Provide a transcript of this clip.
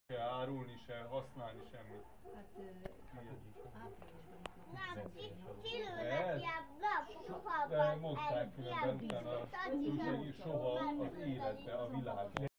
Se árulni, se használni semmit. De mondták különben a soha az életbe a világban.